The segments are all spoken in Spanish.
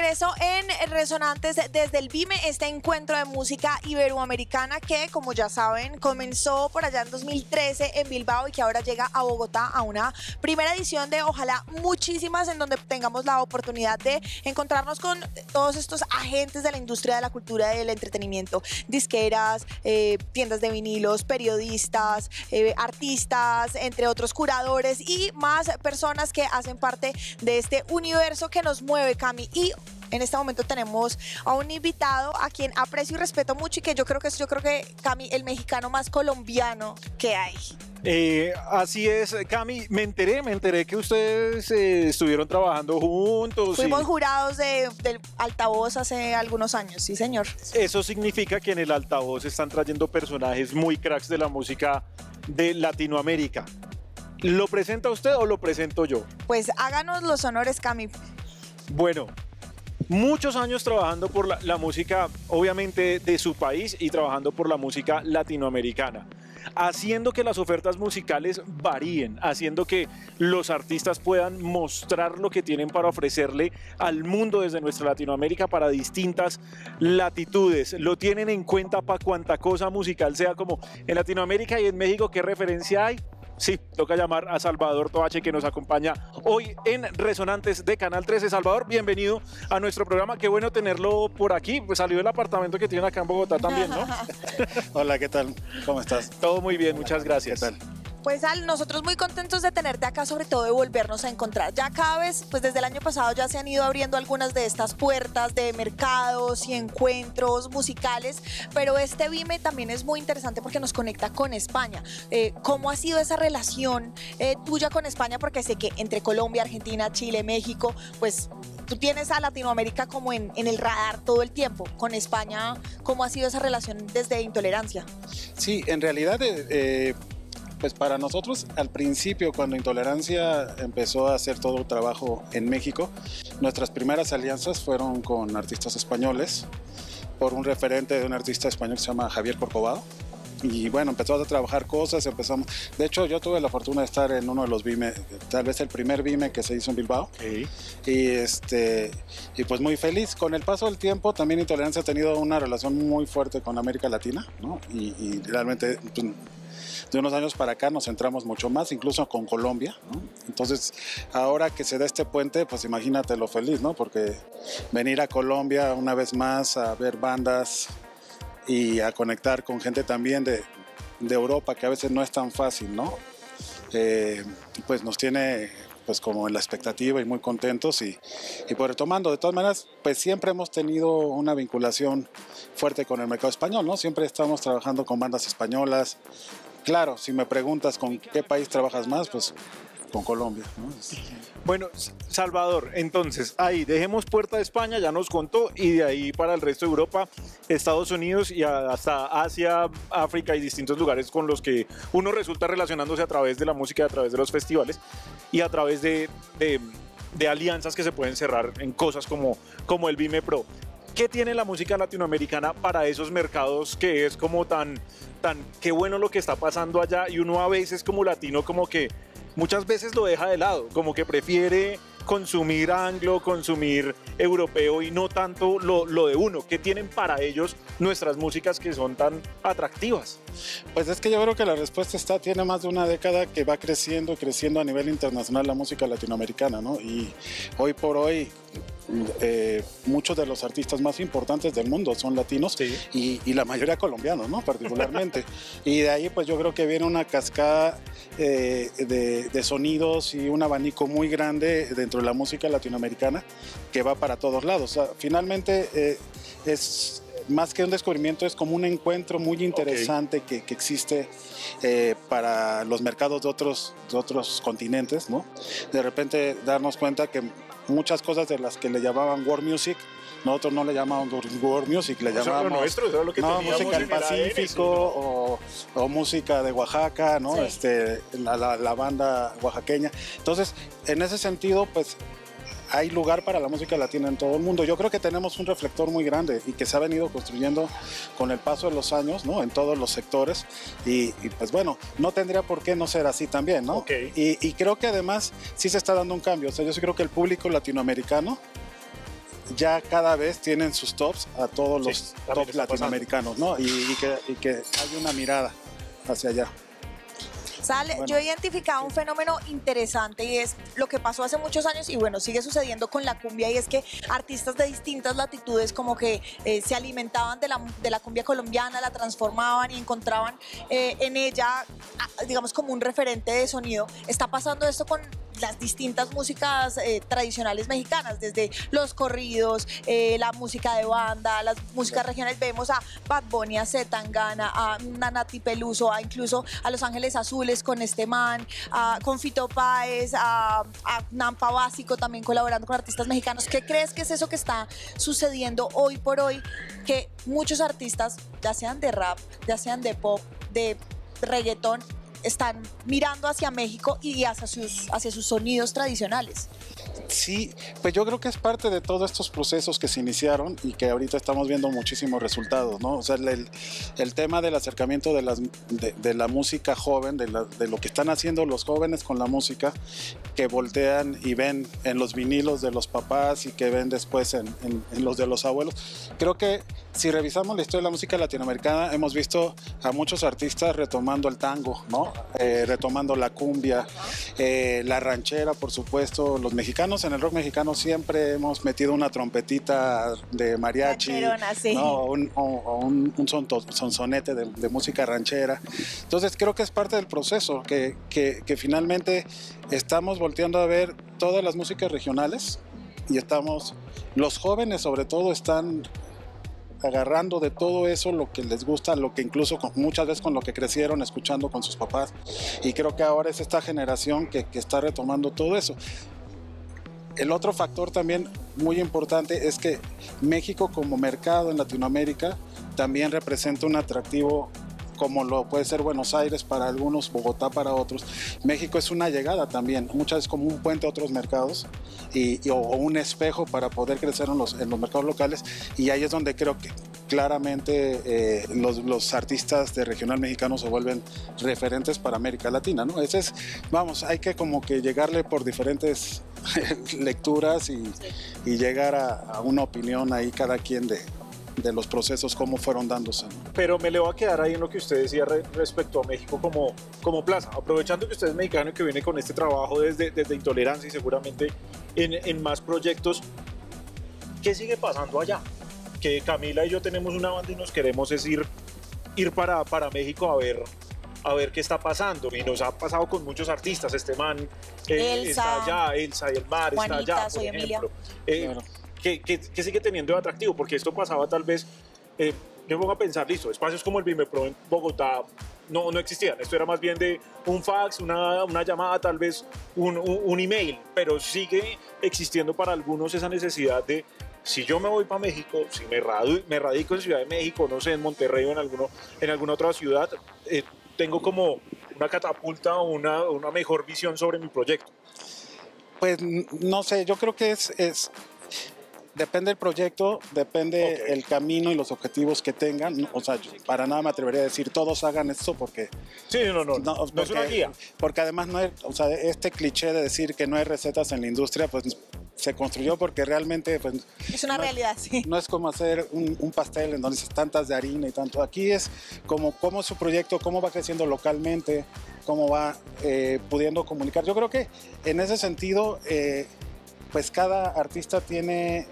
regreso en Resonantes desde el BIME, este encuentro de música iberoamericana que, como ya saben, comenzó por allá en 2013 en Bilbao y que ahora llega a Bogotá a una primera edición de ojalá muchísimas, en donde tengamos la oportunidad de encontrarnos con todos estos agentes de la industria de la cultura y del entretenimiento, disqueras, tiendas de vinilos, periodistas, artistas, entre otros curadores y más personas que hacen parte de este universo que nos mueve, Cami. Y en este momento tenemos a un invitado a quien aprecio y respeto mucho y que yo creo que Cami, el mexicano más colombiano que hay. Así es, Cami, me enteré que ustedes estuvieron trabajando juntos. Fuimos jurados del Altavoz hace algunos años, sí señor. Eso significa que en el Altavoz están trayendo personajes muy cracks de la música de Latinoamérica. ¿Lo presenta usted o lo presento yo? Pues háganos los honores, Cami. Bueno, muchos años trabajando por la música, obviamente, de su país y trabajando por la música latinoamericana, haciendo que las ofertas musicales varíen, haciendo que los artistas puedan mostrar lo que tienen para ofrecerle al mundo desde nuestra Latinoamérica para distintas latitudes. Lo tienen en cuenta para cuanta cosa musical sea, como en Latinoamérica y en México. ¿Qué referencia hay? Sí, toca llamar a Salvador Tovache, que nos acompaña hoy en Resonantes de Canal 13. Salvador, bienvenido a nuestro programa. Qué bueno tenerlo por aquí. Pues salió del apartamento que tiene acá en Bogotá también, ¿no? Hola, ¿qué tal? ¿Cómo estás? Todo muy bien, muchas gracias. ¿Qué tal? Pues Al, nosotros muy contentos de tenerte acá, sobre todo de volvernos a encontrar. Ya cada vez, pues desde el año pasado ya se han ido abriendo algunas de estas puertas de mercados y encuentros musicales, pero este BIME también es muy interesante porque nos conecta con España. ¿Cómo ha sido esa relación tuya con España? Porque sé que entre Colombia, Argentina, Chile, México, pues tú tienes a Latinoamérica como en el radar todo el tiempo. Con España, ¿cómo ha sido esa relación desde Intolerancia? Sí, en realidad, pues para nosotros, al principio, cuando Intolerancia empezó a hacer todo el trabajo en México, nuestras primeras alianzas fueron con artistas españoles, por un referente de un artista español que se llama Javier Corcovado. Y bueno, empezó a trabajar cosas, empezamos. De hecho, yo tuve la fortuna de estar en uno de los BIME, tal vez el primer BIME que se hizo en Bilbao. Okay. Y pues muy feliz. Con el paso del tiempo, también Intolerancia ha tenido una relación muy fuerte con América Latina, ¿no? Y realmente, pues, de unos años para acá nos centramos mucho más, incluso con Colombia, ¿no? Entonces, ahora que se da este puente, pues imagínate lo feliz, ¿no? Porque venir a Colombia una vez más a ver bandas y a conectar con gente también de Europa, que a veces no es tan fácil, ¿no? Pues nos tiene pues como en la expectativa y muy contentos y pues retomando, de todas maneras, pues siempre hemos tenido una vinculación fuerte con el mercado español, ¿no? Siempre estamos trabajando con bandas españolas. Claro, si me preguntas con qué país trabajas más, pues con Colombia, ¿no? Bueno, Salvador, entonces ahí dejemos puerta de España, ya nos contó, y de ahí para el resto de Europa, Estados Unidos y hasta Asia, África y distintos lugares con los que uno resulta relacionándose a través de la música, a través de los festivales y a través de alianzas que se pueden cerrar en cosas como el BIME Pro. ¿Qué tiene la música latinoamericana para esos mercados que es como tan qué bueno lo que está pasando allá? Y uno a veces como latino como que muchas veces lo deja de lado, como que prefiere consumir anglo, consumir europeo y no tanto lo de uno. ¿Qué tienen para ellos nuestras músicas que son tan atractivas? Pues es que yo creo que la respuesta tiene más de una década que va creciendo a nivel internacional la música latinoamericana, ¿no? Y hoy por hoy muchos de los artistas más importantes del mundo son latinos, sí, y la mayoría colombianos, ¿no? Particularmente. Y de ahí pues yo creo que viene una cascada de sonidos y un abanico muy grande dentro de la música latinoamericana que va para todos lados. O sea, finalmente es más que un descubrimiento, es como un encuentro muy interesante, okay, que existe para los mercados de otros continentes, ¿no? De repente darnos cuenta que muchas cosas de las que le llamaban world music, nosotros no le llamábamos world music, le llamábamos música del Pacífico o música de Oaxaca, ¿no? Sí. La banda oaxaqueña. Entonces, en ese sentido, pues hay lugar para la música latina en todo el mundo. Yo creo que tenemos un reflector muy grande y que se ha venido construyendo con el paso de los años, ¿no? En todos los sectores y pues bueno, no tendría por qué no ser así también, ¿no? Okay. Y creo que además sí se está dando un cambio. O sea, yo sí creo que el público latinoamericano ya cada vez tienen sus tops a todos los Sí, también tops está latinoamericanos, ¿no? Y que hay una mirada hacia allá. Sale, Bueno. yo he identificado un fenómeno interesante y es lo que pasó hace muchos años y bueno, sigue sucediendo con la cumbia y es que artistas de distintas latitudes como que se alimentaban de la cumbia colombiana, la transformaban y encontraban en ella, digamos, como un referente de sonido. Está pasando esto con las distintas músicas tradicionales mexicanas, desde los corridos, la música de banda, las músicas regionales. Vemos a Bad Bunny, a C. Tangana, a Nati Peluso, incluso a Los Ángeles Azules con este man, con Fito Páez, a Nampa Básico también colaborando con artistas mexicanos. ¿Qué crees que es eso que está sucediendo hoy por hoy? Que muchos artistas, ya sean de rap, ya sean de pop, de reggaetón, están mirando hacia México y hacia sus sonidos tradicionales. Sí, pues yo creo que es parte de todos estos procesos que se iniciaron y que ahorita estamos viendo muchísimos resultados, ¿no? O sea, el tema del acercamiento de la música joven, de lo que están haciendo los jóvenes con la música, que voltean y ven en los vinilos de los papás y que ven después en los de los abuelos. Creo que si revisamos la historia de la música latinoamericana, hemos visto a muchos artistas retomando el tango, ¿no? Retomando la cumbia, la ranchera, por supuesto. Los mexicanos, en el rock mexicano siempre hemos metido una trompetita de mariachi, Rancherona, sí. ¿no? o un sonsonete de música ranchera. Entonces creo que es parte del proceso, que finalmente estamos volteando a ver todas las músicas regionales y los jóvenes sobre todo están agarrando de todo eso lo que les gusta, lo que incluso muchas veces con lo que crecieron escuchando con sus papás, y creo que ahora es esta generación que está retomando todo eso. El otro factor también muy importante es que México como mercado en Latinoamérica también representa un atractivo, como lo puede ser Buenos Aires para algunos, Bogotá para otros. México es una llegada también, muchas veces como un puente a otros mercados o un espejo para poder crecer en los mercados locales, y ahí es donde creo que claramente los artistas de regional mexicano se vuelven referentes para América Latina, ¿no? Hay que como que llegarle por diferentes lecturas y llegar a una opinión ahí cada quien de los procesos, cómo fueron dándose, ¿no? Pero me le voy a quedar ahí en lo que usted decía respecto a México como plaza. Aprovechando que usted es mexicano y que viene con este trabajo desde Intolerancia y seguramente en más proyectos, ¿qué sigue pasando allá? Que Camila y yo tenemos una banda y nos queremos ir para México a ver qué está pasando. Y nos ha pasado con muchos artistas. Este man está allá, Elsa y el mar Juanita, está allá, por soy ejemplo. Claro. Que sigue teniendo de atractivo, porque esto pasaba tal vez, yo me pongo a pensar, listo, espacios como el Vimepro en Bogotá no existían, esto era más bien de un fax, una llamada, tal vez un email, pero sigue existiendo para algunos esa necesidad de, si yo me voy para México, si me radico en Ciudad de México, no sé, en Monterrey o en alguna otra ciudad, tengo como una catapulta o una mejor visión sobre mi proyecto. Pues no sé, yo creo que depende del proyecto, depende el camino y los objetivos que tengan. O sea, para nada me atrevería a decir todos hagan esto porque... Sí, no es una guía. Porque además no hay, o sea, este cliché de decir que no hay recetas en la industria, pues se construyó porque realmente... Pues, es una realidad, sí. No es como hacer un pastel en donde es tantas de harina y tanto. Aquí es cómo es su proyecto, cómo va creciendo localmente, cómo va pudiendo comunicar. Yo creo que en ese sentido... pues cada artista tiene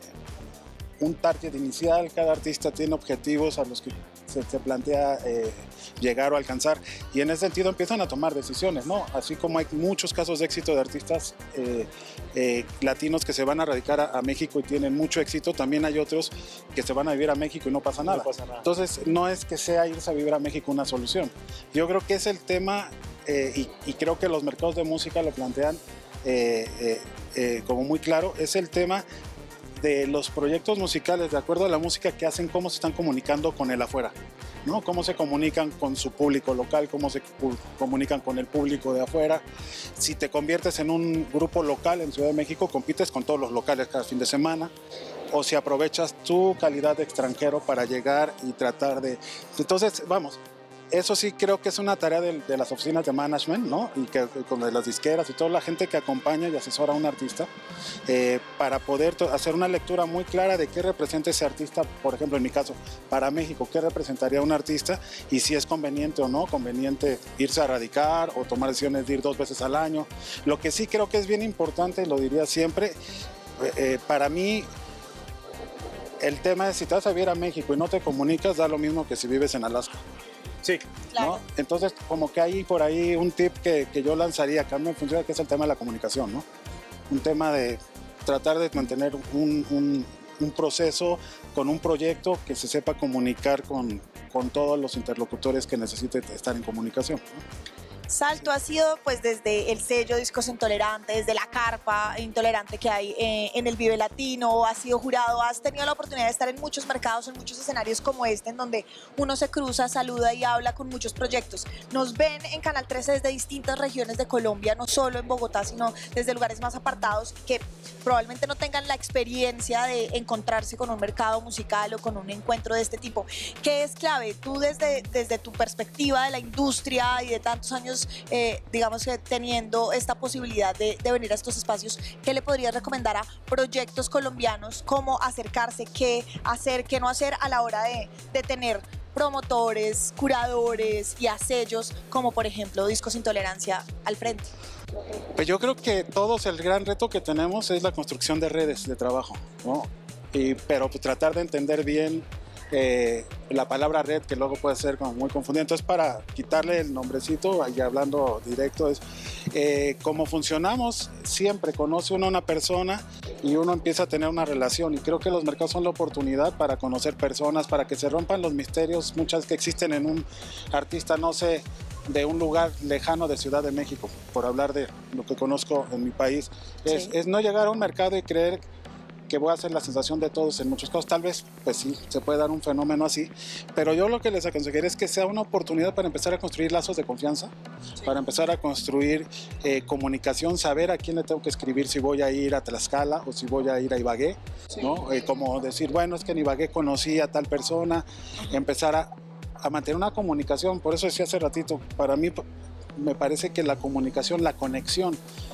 un target inicial, cada artista tiene objetivos a los que se plantea llegar o alcanzar, y en ese sentido empiezan a tomar decisiones, ¿no? Así como hay muchos casos de éxito de artistas latinos que se van a radicar a México y tienen mucho éxito, también hay otros que se van a vivir a México y no pasa nada. No pasa nada. Entonces no es que sea irse a vivir a México una solución. Yo creo que es el tema, y creo que los mercados de música lo plantean como muy claro, es el tema de los proyectos musicales, de acuerdo a la música que hacen, cómo se están comunicando con el afuera, ¿no? Cómo se comunican con su público local, cómo se comunican con el público de afuera. Si te conviertes en un grupo local en Ciudad de México, compites con todos los locales cada fin de semana, o si aprovechas tu calidad de extranjero para llegar y tratar de... Entonces, vamos, eso sí creo que es una tarea de las oficinas de management, ¿no? Y que con las disqueras y toda la gente que acompaña y asesora a un artista, para poder hacer una lectura muy clara de qué representa ese artista, por ejemplo, en mi caso, para México, qué representaría un artista y si es conveniente o no conveniente irse a radicar o tomar decisiones de ir 2 veces al año. Lo que sí creo que es bien importante, lo diría siempre, para mí, el tema es si te vas a vivir a México y no te comunicas, da lo mismo que si vives en Alaska. Sí. Claro. ¿No? Entonces, como que hay por ahí un tip que yo lanzaría, que a mí me funciona, que es el tema de la comunicación, ¿no? Un tema de tratar de mantener un proceso con un proyecto que se sepa comunicar con todos los interlocutores que necesiten estar en comunicación, ¿no? Salto ha sido pues desde el sello Discos Intolerantes, desde la carpa intolerante que hay en el Vive Latino, has sido jurado, has tenido la oportunidad de estar en muchos mercados, en muchos escenarios como este, en donde uno se cruza, saluda y habla con muchos proyectos. Nos ven en Canal 13 desde distintas regiones de Colombia, no solo en Bogotá, sino desde lugares más apartados que probablemente no tengan la experiencia de encontrarse con un mercado musical o con un encuentro de este tipo. ¿Qué es clave? Tú desde tu perspectiva de la industria y de tantos años digamos que teniendo esta posibilidad de venir a estos espacios, ¿qué le podrías recomendar a proyectos colombianos? ¿Cómo acercarse? ¿Qué hacer? ¿Qué no hacer a la hora de tener promotores, curadores y a sellos como por ejemplo Discos Intolerancia al frente? Pues yo creo que todos el gran reto que tenemos es la construcción de redes de trabajo, ¿no? Pero pues, tratar de entender bien la palabra red, que luego puede ser como muy confundida. Entonces, para quitarle el nombrecito, y hablando directo, es cómo funcionamos. Siempre conoce uno a una persona y uno empieza a tener una relación, y creo que los mercados son la oportunidad para conocer personas, para que se rompan los misterios muchas que existen en un artista, no sé, de un lugar lejano de Ciudad de México, por hablar de lo que conozco en mi país. Sí. Es no llegar a un mercado y creer que voy a hacer la sensación de todos en muchos casos. Tal vez, pues sí, se puede dar un fenómeno así, pero yo lo que les aconsejaría es que sea una oportunidad para empezar a construir lazos de confianza, sí, para empezar a construir comunicación, saber a quién le tengo que escribir si voy a ir a Tlaxcala o si voy a ir a Ibagué, sí, ¿no? Como decir, bueno, es que en Ibagué conocí a tal persona, empezar a mantener una comunicación. Por eso decía hace ratito, para mí me parece que la comunicación, la conexión,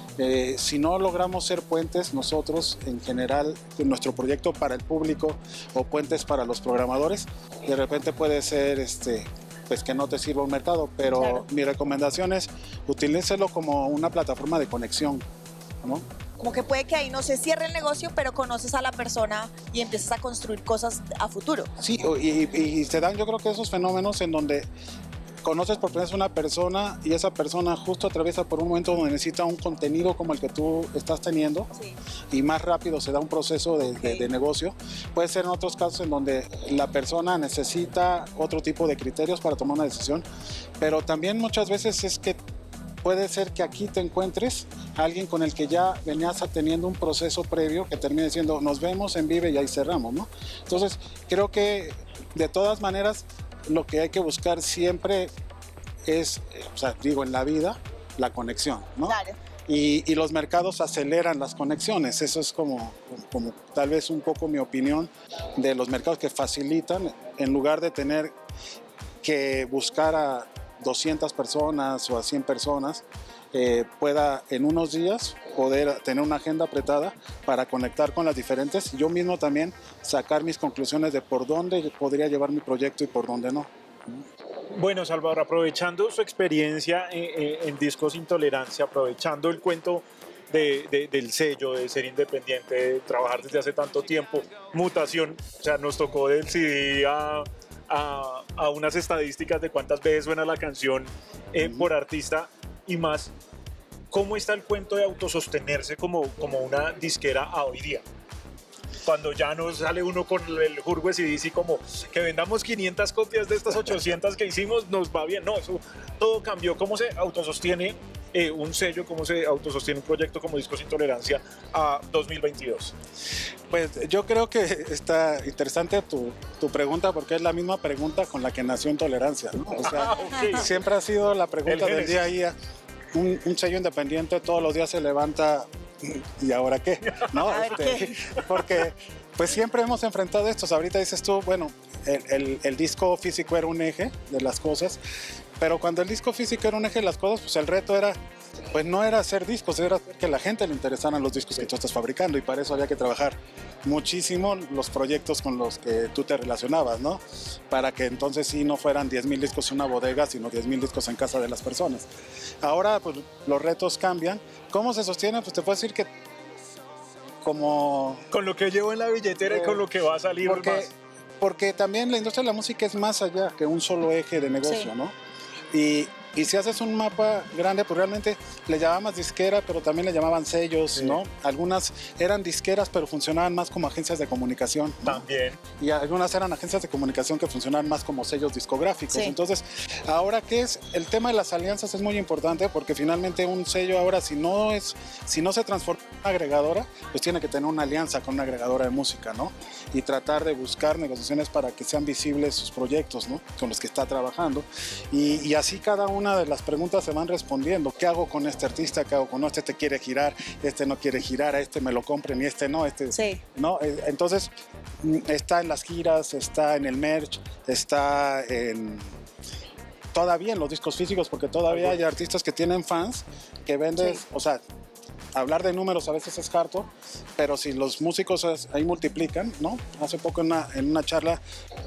si no logramos ser puentes nosotros en general en nuestro proyecto para el público o puentes para los programadores, de repente puede ser pues que no te sirva un mercado, pero claro, mi recomendación es utilícelo como una plataforma de conexión, ¿no? Como que puede que ahí no se cierre el negocio, pero conoces a la persona y empiezas a construir cosas a futuro. Sí, y se dan, yo creo que esos fenómenos en donde conoces por primera vez una persona y esa persona justo atraviesa por un momento donde necesita un contenido como el que tú estás teniendo, sí, y más rápido se da un proceso de negocio. Puede ser en otros casos en donde la persona necesita otro tipo de criterios para tomar una decisión, pero también muchas veces es que puede ser que aquí te encuentres a alguien con el que ya venías teniendo un proceso previo que termine diciendo nos vemos en Vive y ahí cerramos, ¿no? Entonces creo que de todas maneras lo que hay que buscar siempre es, o sea, digo, en la vida, la conexión, ¿no? Claro. Y los mercados aceleran las conexiones. Eso es como tal vez un poco mi opinión de los mercados que facilitan, en lugar de tener que buscar a 200 personas o a 100 personas, pueda en unos días poder tener una agenda apretada para conectar con las diferentes, y yo mismo también sacar mis conclusiones de por dónde podría llevar mi proyecto y por dónde no. Bueno, Salvador, aprovechando su experiencia en Discos Intolerancia, aprovechando el cuento del sello, de ser independiente, de trabajar desde hace tanto tiempo, mutación, o sea, nos tocó del CD a unas estadísticas de cuántas veces suena la canción por artista y más. ¿Cómo está el cuento de autosostenerse como una disquera a hoy día? Cuando ya no sale uno con el jurgo de CDs y como que vendamos 500 copias de estas 800 que hicimos, nos va bien. No, eso todo cambió. ¿Cómo se autosostiene un sello, cómo se autosostiene un proyecto como Discos Intolerancia a 2022? Pues yo creo que está interesante tu pregunta, porque es la misma pregunta con la que nació Intolerancia, ¿no? O sea, okay, siempre ha sido la pregunta del día a día. Un sello independiente todos los días se levanta, ¿y ahora qué? ¿No? ¿qué? Porque Pues siempre hemos enfrentado estos. Ahorita dices tú, bueno, el disco físico era un eje de las cosas, pero cuando el disco físico era un eje de las cosas, pues el reto era, pues no era hacer discos, era que a la gente le interesaran los discos que tú estás fabricando, y para eso había que trabajar muchísimo los proyectos con los que tú te relacionabas, ¿no? Para que entonces sí no fueran 10,000 discos en una bodega, sino 10,000 discos en casa de las personas. Ahora pues los retos cambian. ¿Cómo se sostienen? Pues te puedo decir que como... Con lo que llevo en la billetera y con lo que va a salir más. Porque también la industria de la música es más allá que un solo eje de negocio, ¿no? Y si haces un mapa grande, pues realmente le llamaban disquera, pero también le llamaban sellos, ¿no? Algunas eran disqueras, pero funcionaban más como agencias de comunicación, ¿no? También. Y algunas eran agencias de comunicación que funcionaban más como sellos discográficos. Entonces, ahora ¿qué es? El tema de las alianzas es muy importante, porque finalmente un sello ahora, si no se transforma en una agregadora, pues tiene que tener una alianza con una agregadora de música, ¿no? Y tratar de buscar negociaciones para que sean visibles sus proyectos, ¿no? Con los que está trabajando. Y así cada una de las preguntas se van respondiendo. ¿Qué hago con este artista? ¿Qué hago con este quiere girar? Este no quiere girar, a este me lo compren y este no. ¿No? Entonces está en las giras, está en el merch, está todavía en los discos físicos, porque todavía hay artistas que tienen fans que venden, o sea, hablar de números a veces es harto, pero si los músicos ahí multiplican, ¿no? Hace poco en una charla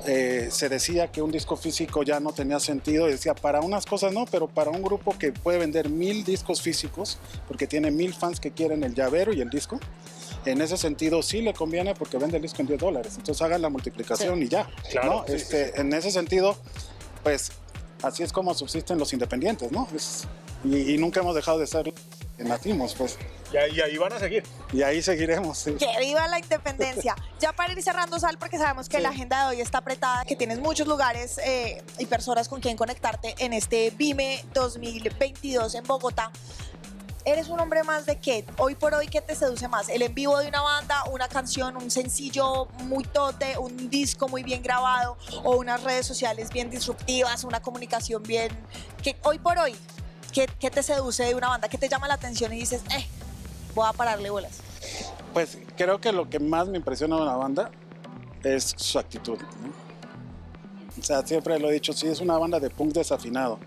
se decía que un disco físico ya no tenía sentido, y decía, para unas cosas no, pero para un grupo que puede vender 1,000 discos físicos, porque tiene 1,000 fans que quieren el llavero y el disco, en ese sentido sí le conviene, porque vende el disco en $10, entonces hagan la multiplicación y ya, claro, ¿no? En ese sentido, pues así es como subsisten los independientes, ¿no? Y nunca hemos dejado de ser nacimos, pues. Y ahí van a seguir. Y ahí seguiremos, sí. ¡Que viva la independencia! Ya para ir cerrando, Sal, porque sabemos que la agenda de hoy está apretada, que tienes muchos lugares y personas con quien conectarte en este BIME 2022 en Bogotá. ¿Eres un hombre más de qué? Hoy por hoy, ¿qué te seduce más? ¿El en vivo de una banda, una canción, un sencillo muy tote, un disco muy bien grabado, o unas redes sociales bien disruptivas, una comunicación bien... Hoy por hoy, ¿qué te seduce de una banda? ¿Qué te llama la atención y dices, voy a pararle bolas? Pues creo que lo que más me impresiona de una banda es su actitud, ¿no? O sea, siempre lo he dicho, sí, es una banda de punk desafinado.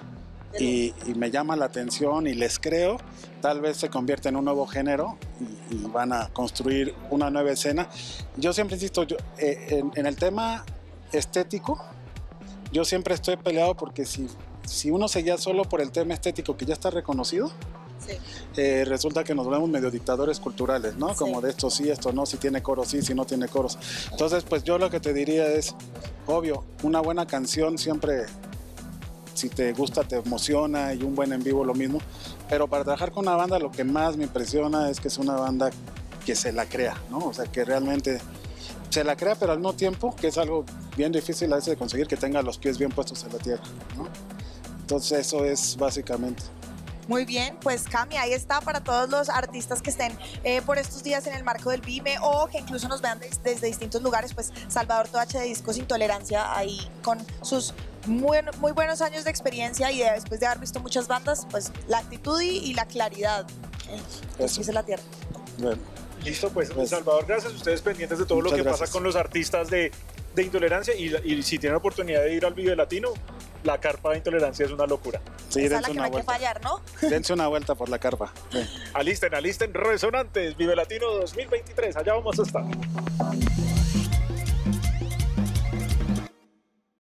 Y me llama la atención y les creo. Tal vez se convierte en un nuevo género y van a construir una nueva escena. Yo siempre insisto, en el tema estético, yo siempre estoy peleado, porque si uno se guía solo por el tema estético que ya está reconocido, resulta que nos volvemos medio dictadores culturales, ¿no? Como de esto sí, esto no, si tiene coros sí, si no tiene coros. Entonces, pues yo lo que te diría es, obvio, una buena canción siempre, si te gusta, te emociona, y un buen en vivo lo mismo, pero para trabajar con una banda lo que más me impresiona es que es una banda que se la crea, ¿no? O sea, que realmente se la crea, pero al mismo tiempo, que es algo bien difícil a veces de conseguir, que tenga los pies bien puestos en la tierra, ¿no? Entonces eso es básicamente. Muy bien, pues Cami, ahí está para todos los artistas que estén por estos días en el marco del BIME, o que incluso nos vean desde distintos lugares. Pues Salvador Toache de Discos Intolerancia, ahí con sus muy buenos años de experiencia, y después de haber visto muchas bandas, pues la actitud y la claridad los pies en la tierra. Bueno. Listo, pues Salvador, gracias. Ustedes pendientes de todo lo que pasa con los artistas de Intolerancia, y si tienen la oportunidad de ir al Vive Latino, la carpa de Intolerancia es una locura. Sí, esa es la que no hay que fallar, ¿no? Dense una vuelta por la carpa. Sí. Alisten Resonantes, Vive Latino 2023, allá vamos a estar.